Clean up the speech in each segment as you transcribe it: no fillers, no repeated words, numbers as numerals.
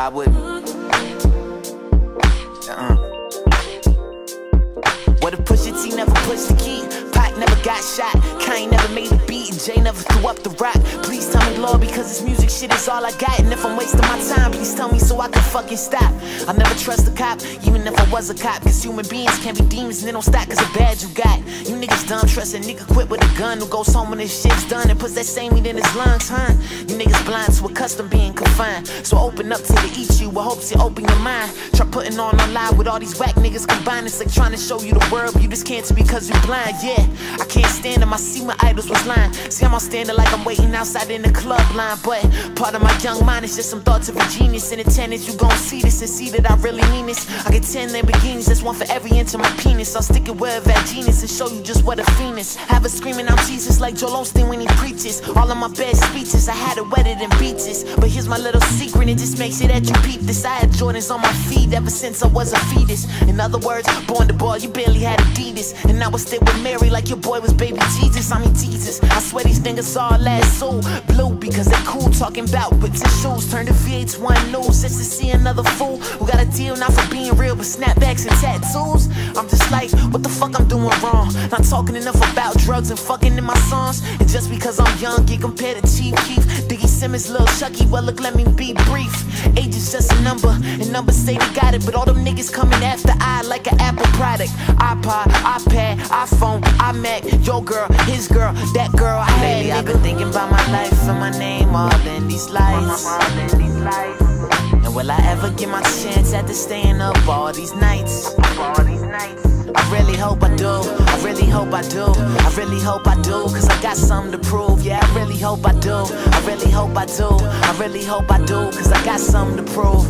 Ride with me. What if Pusha T never pushed the key? Pac never got shot, Kanye never made a beat, and Jay never threw up the rock. Please tell me, Lord, because this music shit is all I got. And if I'm wasting my time, please tell me so I can fucking stop. I never trust a cop, even if I was a cop, cause human beings can't be demons and they don't stop cause of bad you got. You niggas dumb, trust a nigga quit with a gun who goes home when his shit's done and puts that same weed in his lungs, huh? You niggas blind to a custom being confined, so open up to the eat you with hopes you open your mind. Try putting on live with all these whack niggas combined. It's like trying to show you the world, but you just can't because you blind, yeah. I can't stand them, I see my idols was lying. See, I'm all standing like I'm waiting outside in the club line. But part of my young mind is just some thoughts of a genius. In attendance, you gon' see this and see that I really mean this. I get 10 Lamborghinis, that's one for every inch of my penis. I'll stick it where that genius and show you just what a fiend is. Have her screaming out Jesus like Joel Osteen when he preaches. All of my best speeches, I had it wetter than beaches. But here's my little secret, it just makes it that you peep this. I had Jordans on my feet ever since I was a fetus. In other words, born to ball, you barely had Adidas. And I would stay with Mary like your boy was baby Jesus. I mean Jesus, I swear these niggas all last so blue because they cool talking about whips and shoes. Turn to VH1 News just to see another fool who got a deal not for being real but snapbacks and tattoos. I'm just like, what the fuck I'm doing wrong? Not talking enough about drugs and fucking in my songs. And just because I'm young, get compared to Chief Keef, Diggy Simmons, Lil Chucky, well look, let me be brief. Age is just a number, and numbers say they got it, but all them niggas coming after I like an Apple product. iPod, iPad, iPhone, iMac, your girl, his girl, that girl I had. Lately I've been thinking about my life and my name all in these lights. And will I ever get my chance after staying up all these nights? I really hope I do, I really hope I do, I really hope I do, cause I got something to prove. Yeah, I really hope I do, I really hope I do, I really hope I do, cause I got something to prove.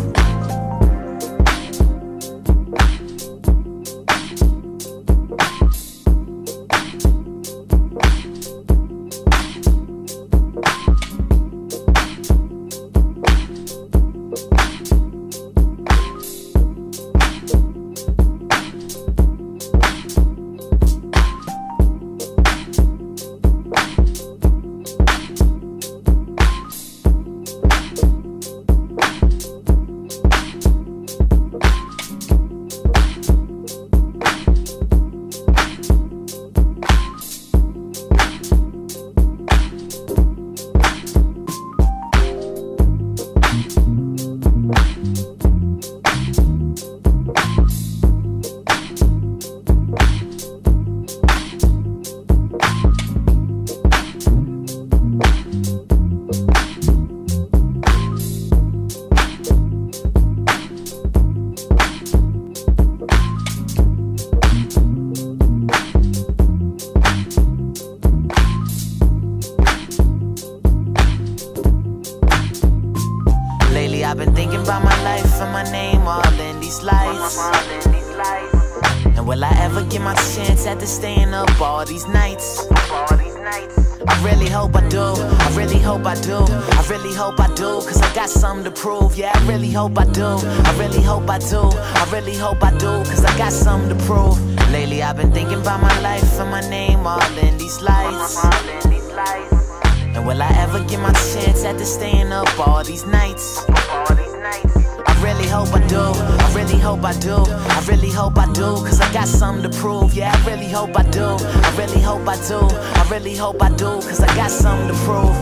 I've been thinking about my life and my name all in these lights. And will I ever get my chance after staying up all these nights? I really hope I do, I really hope I do, I really hope I do, cause I got something to prove. Yeah, I really hope I do, I really hope I do, I really hope I do, cause I got something to prove. Lately I've been thinking about my life and my name all in these lights. And will I ever get my chance after staying up all these nights? I really hope I do, I really hope I do, I really hope I do, cause I got something to prove. Yeah, I really hope I do, I really hope I do, I really hope I do, cause I got something to prove.